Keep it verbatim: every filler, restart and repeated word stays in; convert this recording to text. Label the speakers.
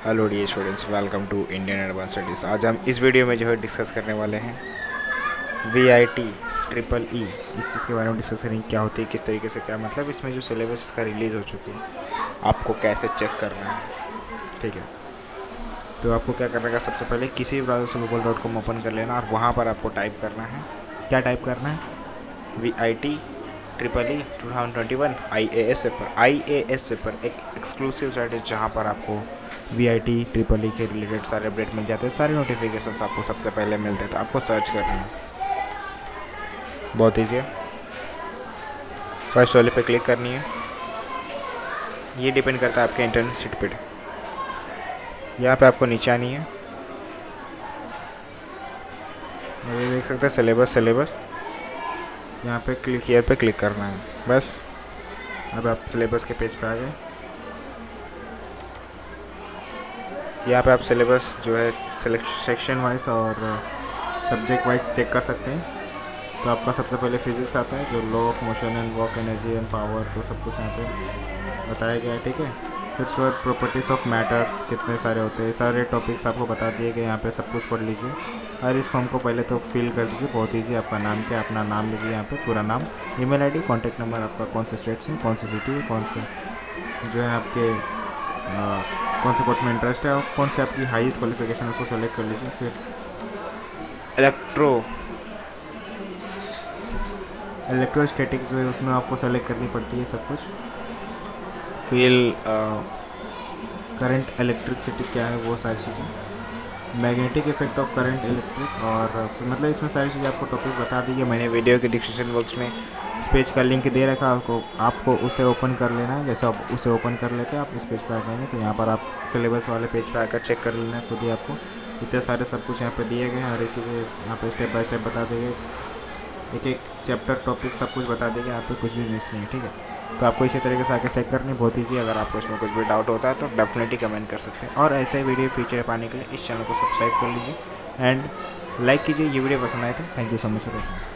Speaker 1: Hello dear students, welcome to Indian Advance Studies. आज हम इस वीडियो में जो है डिस्कस करने वाले हैं V I T triple E. इस चीज़ के बारे में डिस्कस करेंगे, क्या होती है, किस तरीके से, क्या मतलब इसमें जो सिलेबस का रिलीज़ हो चुकी है आपको कैसे चेक करना है। ठीक है, तो आपको क्या करना है, सबसे पहले किसी भी ब्राउज़र से गूगल डॉट कॉम ओपन कर लेना और वहाँ पर आपको टाइप करना है। क्या टाइप करना है? V I T triple E two thousand twenty one I A S paper. I A S paper एक एक्सक्लूसिव साइट है जहाँ पर आपको V I T triple E के रिलेटेड सारे अपडेट मिल जाते हैं, सारे नोटिफिकेशंस आपको सबसे पहले मिलते हैं। तो आपको सर्च करना है, बहुत ईजी है। फर्स्ट वाले पे क्लिक करनी है। ये डिपेंड करता है आपके इंटरनेट स्पीड पे। यहाँ पे आपको नीचे आनी है और ये देख सकते हैं सिलेबस सिलेबस यहाँ पे क्लिक हियर पे क्लिक करना है बस। अब आप सिलेबस के पेज पे आ गए। यहाँ पे आप सिलेबस जो है सिलेक्ट सेक्शन वाइज और सब्जेक्ट वाइज चेक कर सकते हैं। तो आपका सबसे पहले फिजिक्स आता है, जो law of motion and work, energy and power, तो सब कुछ यहाँ पे बताया गया है। ठीक है, फिर उसके बाद प्रॉपर्टीज़ ऑफ मैटर्स कितने सारे होते हैं, सारे टॉपिक्स आपको बता दिए गए। यहाँ पे सब कुछ पढ़ लीजिए और इस फॉर्म को पहले तो फिल कर दीजिए, बहुत ईजी। आपका नाम क्या, अपना नाम लिखिए यहाँ पे, पूरा नाम, ईमेल आईडी, कॉन्टैक्ट नंबर, आपका कौन से स्टेट से, कौन सी सिटी है, कौन से जो है आपके आ, कौन से कोर्स में इंटरेस्ट है और कौन से आपकी हाईएस्ट क्वालिफिकेशन, उसको सेलेक्ट कर लीजिए। फिर इलेक्ट्रो इलेक्ट्रोस्टैटिक जो है उसमें आपको सेलेक्ट करनी पड़ती है सब कुछ। फिर करंट इलेक्ट्रिसिटी क्या है, वो सारी चीज़ें, magnetic effect of current electric, और फिर मतलब इसमें सारी चीज़ें आपको टॉपिक्स बता दी है। मैंने वीडियो के डिस्क्रिप्शन बॉक्स में इस पेज का लिंक दे रखा है, आपको आपको उसे ओपन कर लेना है। जैसे आप उसे ओपन कर लेते हैं आप इस पेज पर आ जाएंगे, तो यहाँ पर आप सिलेबस वाले पेज पर आकर चेक कर लेना है खुद ही। आपको इतने सारे सब कुछ यहाँ पे दिए गए हैं, हर एक चीज़ें यहाँ पे स्टेप बाय स्टेप बता देंगे, एक एक चैप्टर टॉपिक सब कुछ बता देंगे, यहाँ पे कुछ भी मिस नहीं है। ठीक है, तो आपको इसी तरीके से आकर चेक करनी बहुत ईजी। अगर आपको इसमें कुछ भी डाउट होता है तो डेफिनेटली कमेंट कर सकते हैं, और ऐसे वीडियो फीचर पाने के लिए इस चैनल को सब्सक्राइब कर लीजिए एंड लाइक कीजिए। ये वीडियो पसंद आए तो thank you so much for watching.